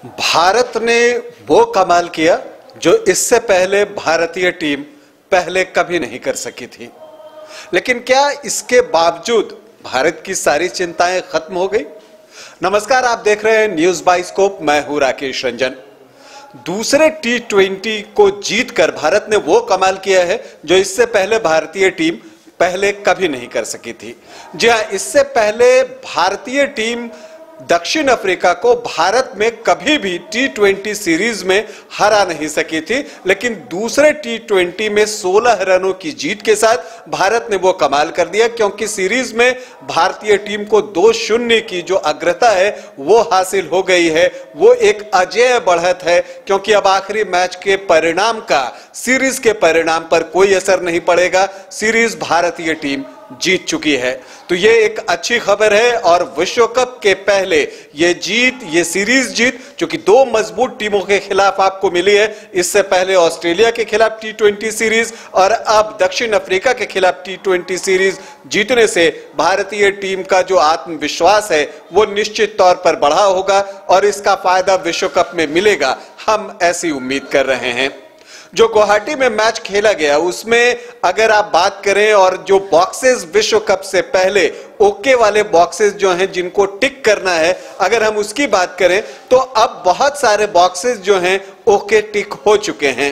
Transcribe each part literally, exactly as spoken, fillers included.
भारत ने वो कमाल किया जो इससे पहले भारतीय टीम पहले कभी नहीं कर सकी थी। लेकिन क्या इसके बावजूद भारत की सारी चिंताएं खत्म हो गई? नमस्कार, आप देख रहे हैं न्यूज बाइस्कोप। मैं हूं राकेश रंजन। दूसरे टी ट्वेंटी को जीतकर भारत ने वो कमाल किया है जो इससे पहले भारतीय टीम पहले कभी नहीं कर सकी थी। जी हां, इससे पहले भारतीय टीम दक्षिण अफ्रीका को भारत में कभी भी टी ट्वेंटी सीरीज में हरा नहीं सकी थी, लेकिन दूसरे टी ट्वेंटी में सोलह रनों की जीत के साथ भारत ने वो कमाल कर दिया, क्योंकि सीरीज में भारतीय टीम को दो शून्य की जो अग्रता है वो हासिल हो गई है। वो एक अजेय बढ़त है, क्योंकि अब आखिरी मैच के परिणाम का सीरीज के परिणाम पर कोई असर नहीं पड़ेगा। सीरीज भारतीय टीम जीत चुकी है, तो ये एक अच्छी खबर है। और विश्व कप के पहले ये जीत, ये सीरीज जीत, चूंकि दो मजबूत टीमों के खिलाफ आपको मिली है। इससे पहले ऑस्ट्रेलिया के खिलाफ टी ट्वेंटी सीरीज और अब दक्षिण अफ्रीका के खिलाफ टी ट्वेंटी सीरीज जीतने से भारतीय टीम का जो आत्मविश्वास है वो निश्चित तौर पर बढ़ा होगा और इसका फायदा विश्व कप में मिलेगा, हम ऐसी उम्मीद कर रहे हैं। जो गुवाहाटी में मैच खेला गया उसमें अगर आप बात करें, और जो बॉक्सेस विश्व कप से पहले ओके वाले बॉक्सेस जो हैं जिनको टिक करना है, अगर हम उसकी बात करें तो अब बहुत सारे बॉक्सेस जो हैं ओके टिक हो चुके हैं।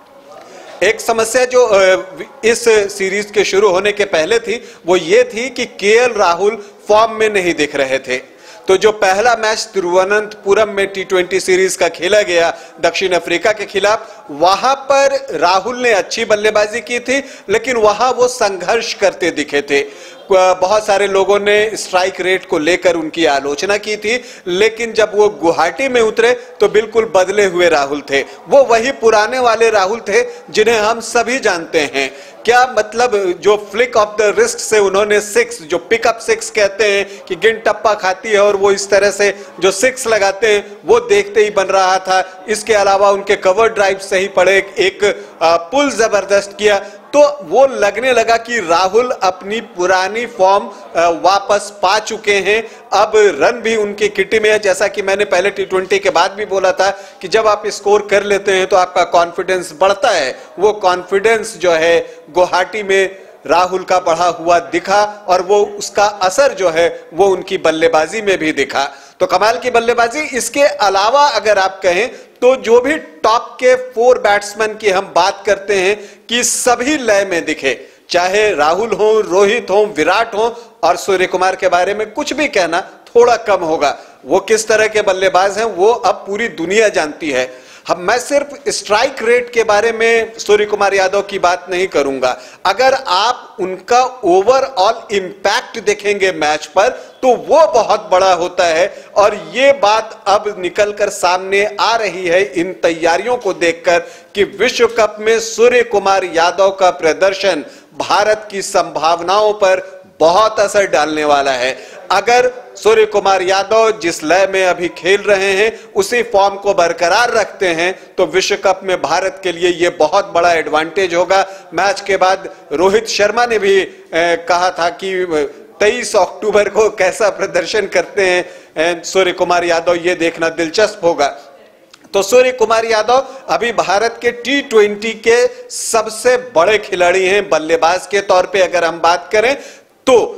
एक समस्या जो इस सीरीज के शुरू होने के पहले थी वो ये थी कि केएल राहुल फॉर्म में नहीं दिख रहे थे। तो जो पहला मैच तिरुवनंतपुरम में टी ट्वेंटी सीरीज का खेला गया दक्षिण अफ्रीका के खिलाफ, वहां पर राहुल ने अच्छी बल्लेबाजी की थी, लेकिन वहां वो संघर्ष करते दिखे थे। बहुत सारे लोगों ने स्ट्राइक रेट को लेकर उनकी आलोचना की थी, लेकिन जब वो गुवाहाटी में उतरे तो बिल्कुल बदले हुए राहुल थे। वो वही पुराने वाले राहुल थे जिन्हें हम सभी जानते हैं। क्या मतलब, जो फ्लिक ऑफ द रिस्ट से उन्होंने सिक्स, जो पिकअप सिक्स कहते हैं कि गिन टप्पा खाती है और वो इस तरह से जो सिक्स लगाते हैं वो देखते ही बन रहा था। इसके अलावा उनके कवर ड्राइव से ही पड़े, एक पुल जबरदस्त किया, तो वो लगने लगा कि राहुल अपनी पुरानी फॉर्म वापस पा चुके हैं। अब रन भी उनकी किटी में है। जैसा कि मैंने पहले टी ट्वेंटी के बाद भी बोला था कि जब आप स्कोर कर लेते हैं तो आपका कॉन्फिडेंस बढ़ता है। वो कॉन्फिडेंस जो है गुवाहाटी में राहुल का बढ़ा हुआ दिखा, और वो उसका असर जो है वो उनकी बल्लेबाजी में भी दिखा। तो कमाल की बल्लेबाजी। इसके अलावा अगर आप कहें तो जो भी टॉप के फोर बैट्समैन की हम बात करते हैं कि सभी लय में दिखे, चाहे राहुल हो, रोहित हो, विराट हो, और सूर्य कुमार के बारे में कुछ भी कहना थोड़ा कम होगा। वो किस तरह के बल्लेबाज हैं वो अब पूरी दुनिया जानती है। हम मैं सिर्फ स्ट्राइक रेट के बारे में सूर्य कुमार यादव की बात नहीं करूंगा। अगर आप उनका ओवरऑल इंपैक्ट देखेंगे मैच पर तो वो बहुत बड़ा होता है, और ये बात अब निकलकर सामने आ रही है इन तैयारियों को देखकर कि विश्व कप में सूर्य कुमार यादव का प्रदर्शन भारत की संभावनाओं पर बहुत असर डालने वाला है। अगर सूर्य कुमार यादव जिस लय में अभी खेल रहे हैं उसी फॉर्म को बरकरार रखते हैं तो विश्व कप में भारत के लिए यह बहुत बड़ा एडवांटेज होगा। मैच के बाद रोहित शर्मा ने भी ए, कहा था कि तेईस अक्टूबर को कैसा प्रदर्शन करते हैं सूर्य कुमार यादव, ये देखना दिलचस्प होगा। तो सूर्य कुमार यादव अभी भारत के टी ट्वेंटी के सबसे बड़े खिलाड़ी हैं। बल्लेबाज के तौर पे अगर हम बात करें तो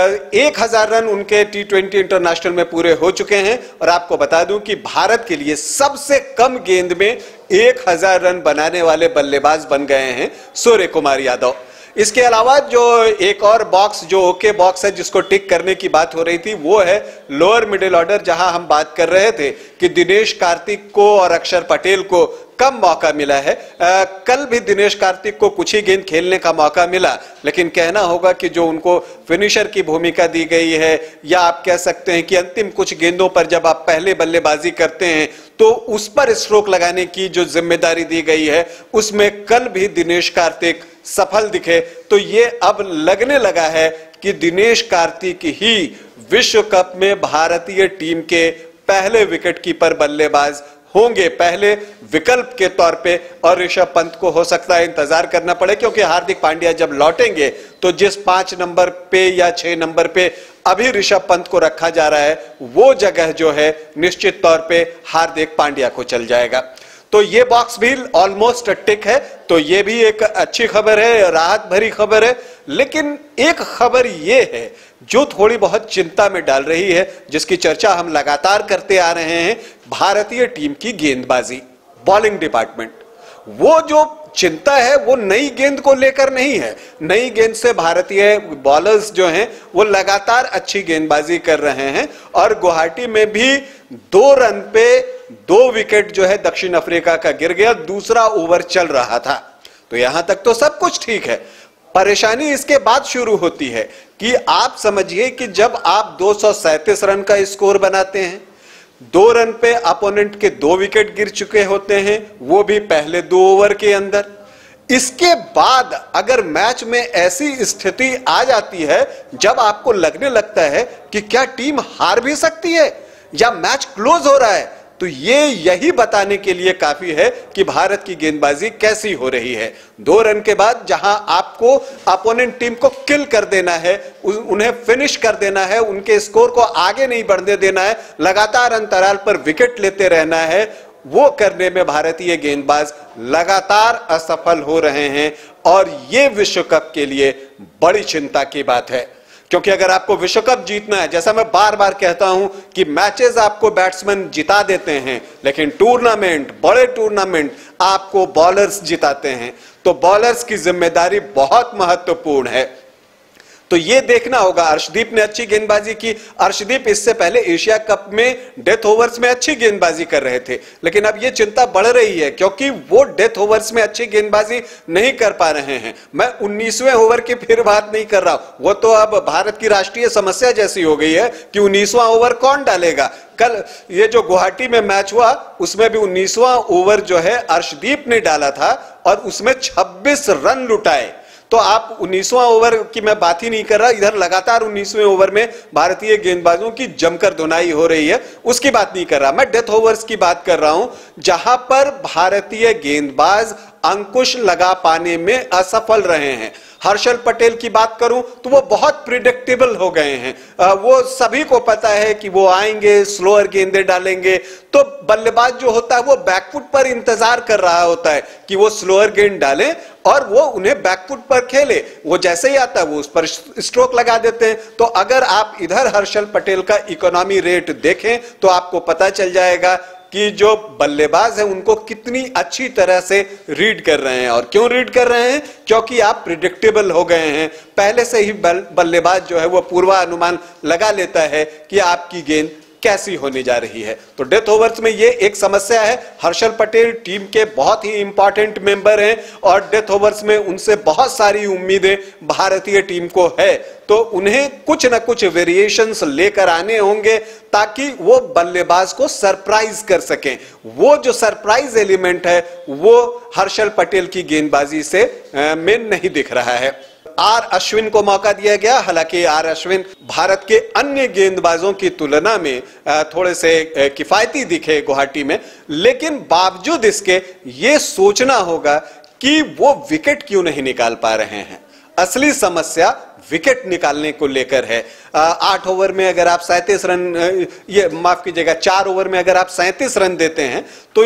एक हजार रन उनके टी ट्वेंटी इंटरनेशनल में पूरे हो चुके हैं, और आपको बता दूं कि भारत के लिए सबसे कम गेंद में एक हजार रन बनाने वाले बल्लेबाज बन गए हैं सूर्य कुमार यादव। इसके अलावा जो एक और बॉक्स, जो ओके बॉक्स है जिसको टिक करने की बात हो रही थी, वो है लोअर मिडिल ऑर्डर, जहां हम बात कर रहे थे कि दिनेश कार्तिक को और अक्षर पटेल को कम मौका मिला है। आ, कल भी दिनेश कार्तिक को कुछ ही गेंद खेलने का मौका मिला, लेकिन कहना होगा कि जो उनको फिनिशर की भूमिका दी गई है, या आप कह सकते हैं कि अंतिम कुछ गेंदों पर जब आप पहले बल्लेबाजी करते हैं तो उस पर स्ट्रोक लगाने की जो जिम्मेदारी दी गई है उसमें कल भी दिनेश कार्तिक सफल दिखे। तो ये अब लगने लगा है कि दिनेश कार्तिक ही विश्व कप में भारतीय टीम के पहले विकेट कीपर बल्लेबाज होंगे, पहले विकल्प के तौर पे। और ऋषभ पंत को हो सकता है इंतजार करना पड़े, क्योंकि हार्दिक पांड्या जब लौटेंगे तो जिस पांच नंबर पे या छह नंबर पे अभी ऋषभ पंत को रखा जा रहा है, वो जगह जो है निश्चित तौर पे हार्दिक पांड्या को चल जाएगा। तो ये बॉक्स भी ऑलमोस्ट टिक है, तो ये भी एक अच्छी खबर है, राहत भरी खबर है। लेकिन एक खबर ये है जो थोड़ी बहुत चिंता में डाल रही है, जिसकी चर्चा हम लगातार करते आ रहे हैं, भारतीय टीम की गेंदबाजी, बॉलिंग डिपार्टमेंट। वो जो चिंता है वो नई गेंद को लेकर नहीं है। नई गेंद से भारतीय बॉलर्स जो हैं वो लगातार अच्छी गेंदबाजी कर रहे हैं और गुवाहाटी में भी दो रन पे दो विकेट जो है दक्षिण अफ्रीका का गिर गया, दूसरा ओवर चल रहा था। तो यहां तक तो सब कुछ ठीक है। परेशानी इसके बाद शुरू होती है कि आप समझिए कि जब आप दो सौ सैंतीस रन का स्कोर बनाते हैं, दो रन पे अपोनेंट के दो विकेट गिर चुके होते हैं, वो भी पहले दो ओवर के अंदर। इसके बाद अगर मैच में ऐसी स्थिति आ जाती है जब आपको लगने लगता है कि क्या टीम हार भी सकती है या मैच क्लोज हो रहा है, तो ये यही बताने के लिए काफी है कि भारत की गेंदबाजी कैसी हो रही है। दो रन के बाद जहां आपको अपोनेंट टीम को किल कर देना है, उन्हें फिनिश कर देना है, उनके स्कोर को आगे नहीं बढ़ने देना है, लगातार अंतराल पर विकेट लेते रहना है, वो करने में भारतीय गेंदबाज लगातार असफल हो रहे हैं। और ये विश्व कप के लिए बड़ी चिंता की बात है, क्योंकि अगर आपको विश्व कप जीतना है, जैसा मैं बार बार कहता हूं कि मैचेस आपको बैट्समैन जिता देते हैं, लेकिन टूर्नामेंट, बड़े टूर्नामेंट आपको बॉलर्स जिताते हैं। तो बॉलर्स की जिम्मेदारी बहुत महत्वपूर्ण है। तो ये देखना होगा। अर्शदीप ने अच्छी गेंदबाजी की। अर्शदीप इससे पहले एशिया कप में डेथ ओवर्स में अच्छी गेंदबाजी कर रहे थे, लेकिन अब ये चिंता बढ़ रही है क्योंकि वो डेथ ओवर्स में अच्छी गेंदबाजी नहीं कर पा रहे हैं। मैं उन्नीसवें ओवर की फिर बात नहीं कर रहा हूं, वो तो अब भारत की राष्ट्रीय समस्या जैसी हो गई है कि उन्नीसवां ओवर कौन डालेगा। कल ये जो गुवाहाटी में मैच हुआ उसमें भी उन्नीसवां ओवर जो है अर्शदीप ने डाला था और उसमें छब्बीस रन लुटाए। तो आप उन्नीसवां ओवर की मैं बात ही नहीं कर रहा, इधर लगातार उन्नीसवें ओवर में भारतीय गेंदबाजों की जमकर धुनाई हो रही है, उसकी बात नहीं कर रहा। मैं डेथ ओवर्स की बात कर रहा हूं जहां पर भारतीय गेंदबाज अंकुश लगा पाने में असफल रहे हैं। हर्षल पटेल की बात करूं तो वो बहुत प्रिडिक्टेबल हो गए हैं। आ, वो सभी को पता है कि वो आएंगे, स्लोअर गेंदें डालेंगे, तो बल्लेबाज जो होता है वो बैकफुट पर इंतजार कर रहा होता है कि वो स्लोअर गेंद डालें और वो उन्हें बैकफुट पर खेले। वो जैसे ही आता है वो उस पर स्ट्रोक लगा देते हैं। तो अगर आप इधर हर्षल पटेल का इकोनॉमी रेट देखें तो आपको पता चल जाएगा कि जो बल्लेबाज हैं उनको कितनी अच्छी तरह से रीड कर रहे हैं। और क्यों रीड कर रहे हैं? क्योंकि आप प्रिडिक्टेबल हो गए हैं। पहले से ही बल्लेबाज जो है वो पूर्वानुमान लगा लेता है कि आपकी गेंद कैसी होने जा रही है। तो डेथ ओवर्स में ये एक समस्या है। हर्षल पटेल टीम के बहुत ही इंपॉर्टेंट मेंबर हैं और डेथ ओवर्स में उनसे बहुत सारी उम्मीदें भारतीय टीम को है। तो उन्हें कुछ ना कुछ वेरिएशंस लेकर आने होंगे ताकि वो बल्लेबाज को सरप्राइज कर सकें। वो जो सरप्राइज एलिमेंट है वो हर्षल पटेल की गेंदबाजी से में नहीं दिख रहा है। आर अश्विन को मौका दिया गया, हालांकि आर अश्विन भारत के अन्य गेंदबाजों की तुलना में थोड़े से किफायती दिखे गुवाहाटी में, लेकिन बावजूद इसके ये सोचना होगा कि वो विकेट क्यों नहीं निकाल पा रहे हैं। असली समस्या विकेट निकालने को लेकर है। आठ ओवर में अगर आप सैंतीस रन, ये माफ कीजिएगा, चार ओवर में अगर आप सैंतीस रन देते हैं तो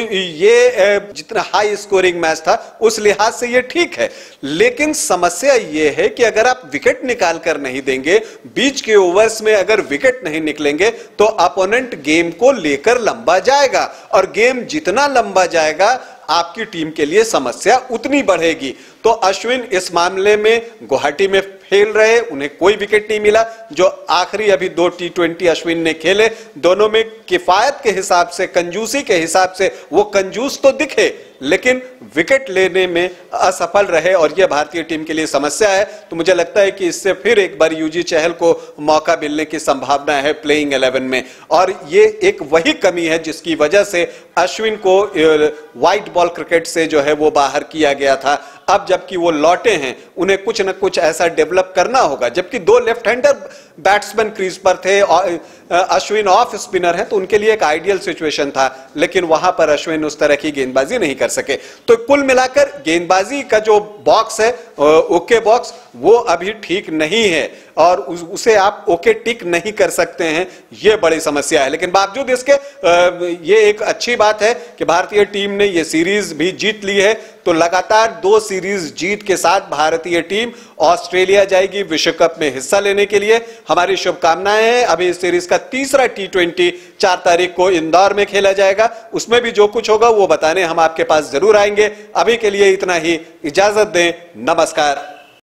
ये जितना हाई स्कोरिंग मैच था उस लिहाज से ये ठीक है। लेकिन समस्या ये है कि अगर आप विकेट निकाल कर नहीं देंगे, बीच के ओवर्स में अगर विकेट नहीं निकलेंगे तो अपोनेंट गेम को लेकर लंबा जाएगा और गेम जितना लंबा जाएगा आपकी टीम के लिए समस्या उतनी बढ़ेगी। तो अश्विन इस मामले में गुवाहाटी में फेल रहे, उन्हें कोई विकेट नहीं मिला। जो आखिरी अभी दो टी ट्वेंटी अश्विन ने खेले, दोनों में किफायत के हिसाब से, कंजूसी के हिसाब से वो कंजूस तो दिखे, लेकिन विकेट लेने में असफल रहे और यह भारतीय टीम के लिए समस्या है। तो मुझे लगता है कि इससे फिर एक बार यूजी चहल को मौका मिलने की संभावना है प्लेइंग इलेवन में, और ये एक वही कमी है जिसकी वजह से अश्विन को व्हाइट बॉल क्रिकेट से जो है वो बाहर किया गया था। अब जबकि वो लौटे हैं, उन्हें कुछ न कुछ ऐसा डेवलप करना होगा। जबकि दो लेफ्ट हैंडर बैट्समैन क्रीज पर थे और अश्विन ऑफ स्पिनर हैं, तो उनके लिए एक आइडियल सिचुएशन था, लेकिन वहां पर अश्विन उस तरह की गेंदबाजी नहीं कर सके। तो कुल मिलाकर गेंदबाजी का जो बॉक्स है, ओके बॉक्स, वो अभी ठीक नहीं है और उस, उसे आप ओके टिक नहीं कर सकते हैं, ये बड़ी समस्या है। लेकिन बावजूद इसके ये एक अच्छी बात है कि भारतीय टीम ने ये सीरीज भी जीत ली है, तो लगातार दो सीरीज जीत के साथ भारतीय टीम ऑस्ट्रेलिया जाएगी विश्व कप में हिस्सा लेने के लिए। हमारी शुभकामनाएं हैं। अभी इस सीरीज का तीसरा टी ट्वेंटी चार तारीख को इंदौर में खेला जाएगा, उसमें भी जो कुछ होगा वो बताने हम आपके पास जरूर आएंगे। अभी के लिए इतना ही, इजाजत दें, नमस्कार।